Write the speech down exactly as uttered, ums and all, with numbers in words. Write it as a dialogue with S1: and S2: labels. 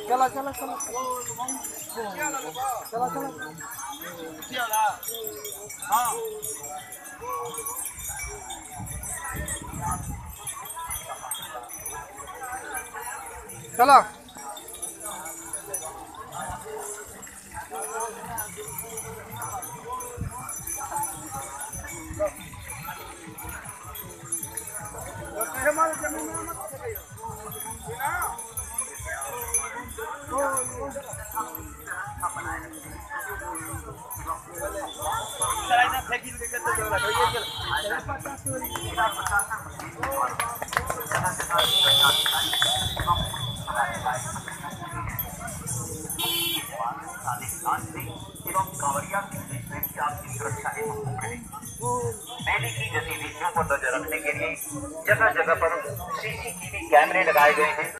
S1: चला चला चला चला चला हाँ चला हमारे जमीन में मत एवं कांवड़िया की सुरक्षा मेले की गतिविधियों पर नजर रखने के लिए जगह जगह पर सीसीटीवी कैमरे लगाए गए हैं।